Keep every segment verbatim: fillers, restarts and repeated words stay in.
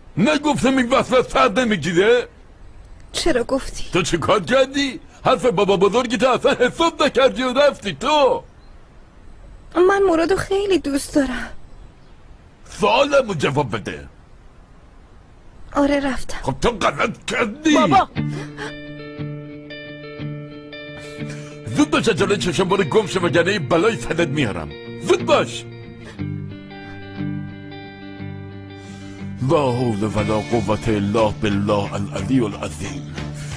نگفتم این وسوس فرد نمیگیره؟ چرا گفتی؟ تو چه کار کردی؟ حرف بابا بزرگی تو اصلا حساب نکردی و رفتی تو. من مرادو خیلی دوست دارم. سوالمو جواب بده. آره رفتم. خب تو غلط کردی. بابا زود باش جلوی چشم برو گم شو وگرنه این بلای سرت میارم. زود باش. لا حول ولا قوة الا بالله العلی العظیم.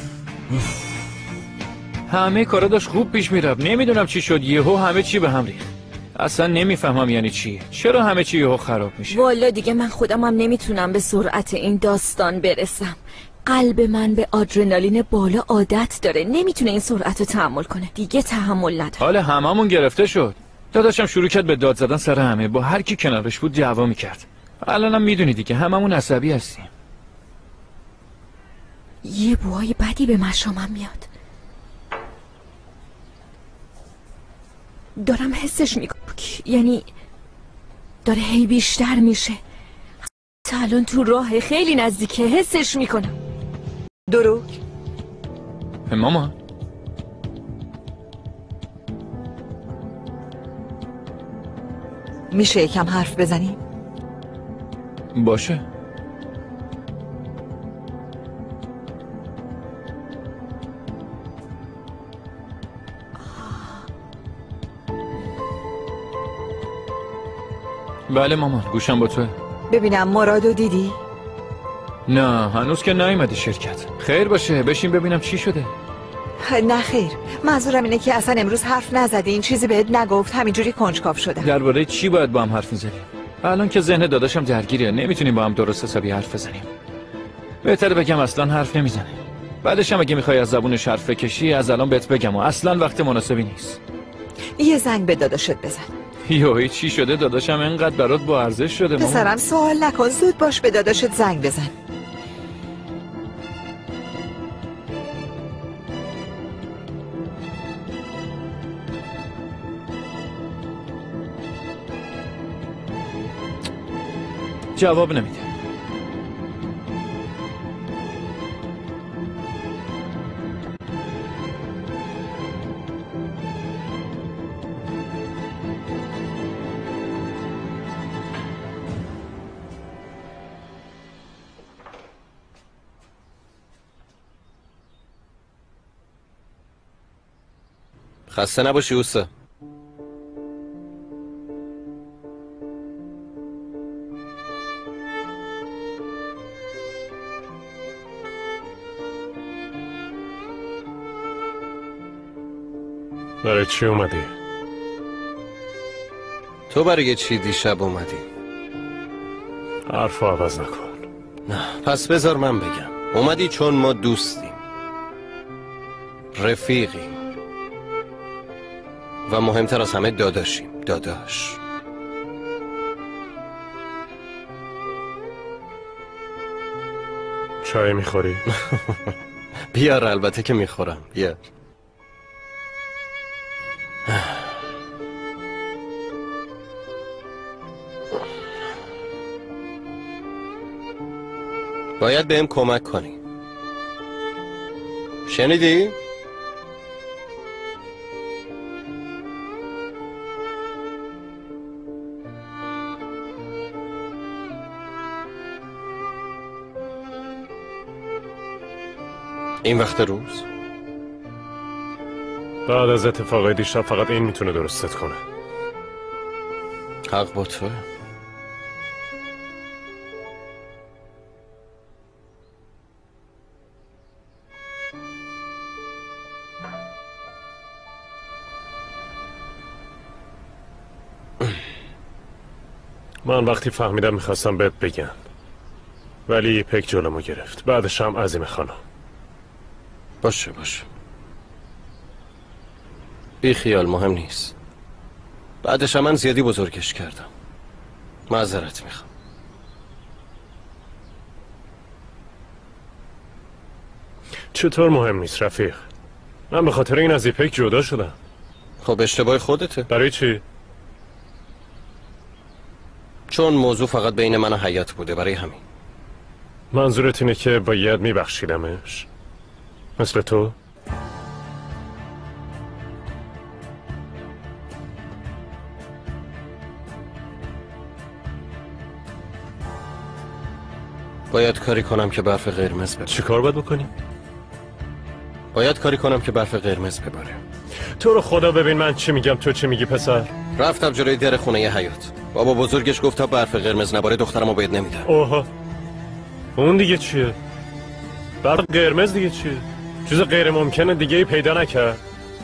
همه کارا داشت خوب پیش میرفت. نمیدونم چی شد یهو همه چی به هم ریخت. اصلا نمیفهمم یعنی چی. چرا همه چی یهو خراب میشه؟ والا دیگه من خودم هم نمیتونم به سرعت این داستان برسم. قلب من به آدرنالین بالا عادت داره، نمیتونه این سرعت رو تحمل کنه. دیگه تحمل نداره. حال هممون گرفته شد. داداشم شروع کرد به داد زدن سر همه، با هر کی کنارش بود دعوا میکرد. الانم میدونی دیگه هممون عصبی هستیم. یه بوهای بدی به مشامم میاد. دارم حسش میکنم، یعنی داره هی بیشتر میشه. تا الان تو راه خیلی نزدیکه، حسش میکنم. دروغ ماما میشه یکم حرف بزنیم؟ باشه. بله مامان گوشم با توه. ببینم مرادو دیدی؟ نه هنوز که نیومده شرکت. خیر باشه بشین ببینم چی شده. نه خیر، منظورم اینه که اصلا امروز حرف نزدی، این چیزی بهت نگفت، همینجوری کنجکاو شده. درباره چی باید با هم حرف میزنیم؟ الان که ذهن داداشم درگیره، نمیتونیم با هم درست حسابی حرف بزنیم. بهتره بگم اصلا حرف نمیزنه. بعدش هم اگه میخوای از زبونش حرف بکشی از الان بهت بگم و اصلا وقت مناسبی نیست. یه زنگ به داداشت بزن. یوهی چی شده؟ داداشم اینقدر برات با ارزش شده مامان. پسرم سوال نکن، زود باش به داداشت زنگ بزن. جواب نمیده. خسته نباشی اوستا. برای چی اومدی؟ تو برای چی دیشب اومدی؟ حرفو عوض نکن. نه پس بذار من بگم. اومدی چون ما دوستیم، رفیقیم و مهمتر از همه داداشیم. داداش چای میخوری؟ بیار. البته که میخورم. بیار. باید بهم کمک کنی. شنیدی؟ این وقت روز بعد از اتفاقای دیشب فقط این میتونه درستت کنه. حق با توه. من وقتی فهمیدم میخواستم بهت بگم، ولی پک جلومو گرفت. بعدش هم عظیم خانم. باشه باشه بی خیال، مهم نیست. بعدش هم من زیادی بزرگش کردم. معذرت میخوام. چطور مهم نیست رفیق؟ من به خاطر این از ایپک جدا شدم. خب اشتباه خودته. برای چی؟ چون موضوع فقط بین من و حیات بوده، برای همین. منظورت اینه که باید میبخشیدمش؟ مثل تو؟ باید کاری کنم که برف قرمز بباره. چی کار باید بکنی؟ باید کاری کنم که برف قرمز بباره. تو رو خدا ببین من چی میگم تو چی میگی پسر؟ رفتم جلوی در خونه ی حیاط. بابا بزرگش گفت تا برف قرمز نباره دخترمو باید نمیدم. اوه اون دیگه چیه؟ برف قرمز دیگه چیه؟ چیز غیر ممکنه دیگه ای پیدا نکرد.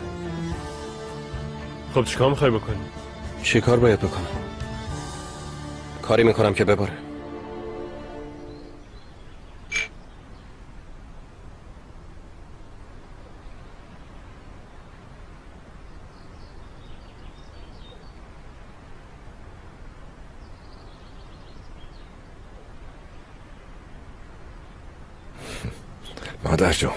خب چیکار میخوای بکنی؟ چی کار باید بکنم؟ کاری میکنم که بباره. مادر جون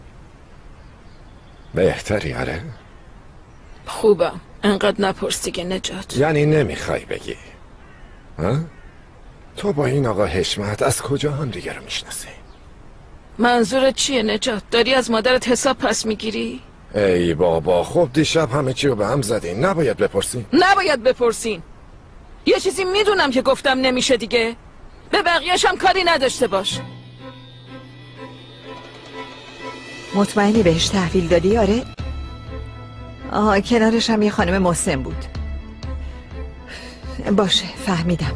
بهتری آره؟ خوبم. انقدر نپرسی که نجات. یعنی نمیخوای بگی ها؟ تو با این آقا حشمت از کجا هم دیگه رو میشناسی؟ منظورت چیه نجات؟ داری از مادرت حساب پس میگیری؟ ای بابا خب دیشب همه چی رو به هم زدین، نباید بپرسین؟ نباید بپرسین. یه چیزی میدونم که گفتم نمیشه دیگه. به بقیه‌ش هم کاری نداشته باش. مطمئنی بهش تحویل دادی آره؟ آها کنارش هم یه خانم مسن بود. باشه فهمیدم.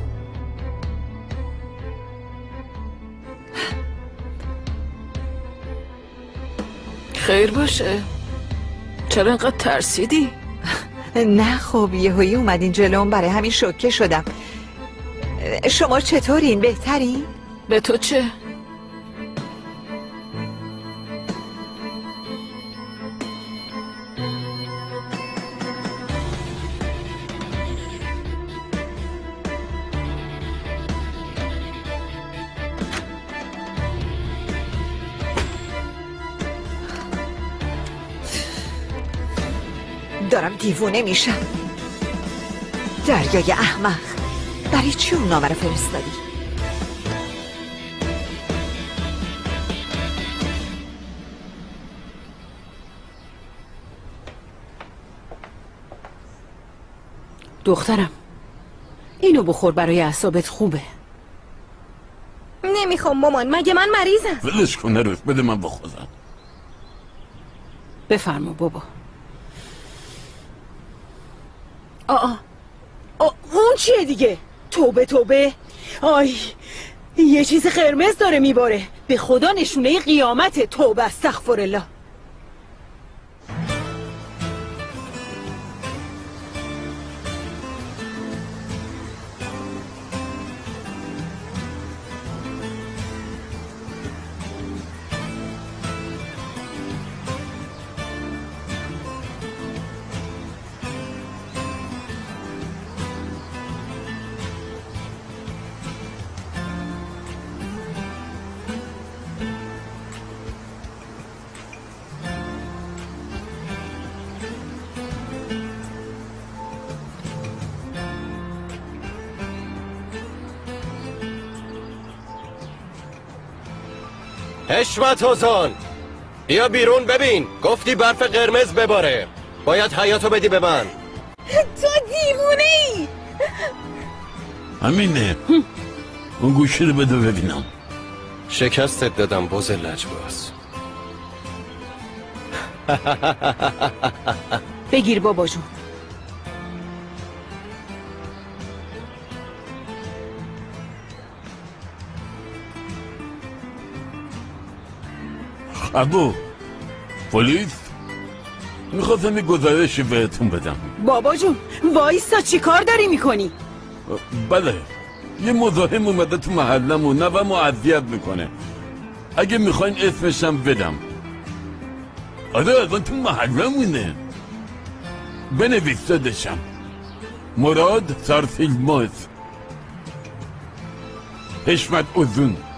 خیر باشه. چرا اینقدر ترسیدی؟ نه خب یهویی اومدین جلوم برای همین شوکه شدم. شما چطورین؟ بهترین؟ به تو چه؟ دارم دیوونه میشم. دریای احمق، برای چی اون نامه رو فرستادی؟ دخترم اینو بخور، برای اعصابت خوبه. نمیخوام مامان، مگه من مریضم؟ ولش کن نروف، بده من بخورم. بفرما بابا. آه آه اون چیه دیگه؟ توبه توبه. آی یه چیز قرمز داره میباره. به خدا نشونه قیامت. توبه استغفرالله. حشمت حسن بیا بیرون ببین. گفتی برف قرمز بباره، باید حیاتو بدی به من. تو دیوونه ای. همینه. اون گوشی رو بده ببینم. شکستت دادم بز لجباز. بگیر بابا جون. ابو پلیس میخواستم یه گزارشی بهتون بدم. بابا جون وایسا، چی کار داری میکنی؟ بله یه مزاحم اومده تو محلم و نوم و اذیت میکنه. اگه میخواین اسمشم بدم. آره الان تو محلمونه. بنویس دادشم. مراد سارسیلماز. حشمت اوزون.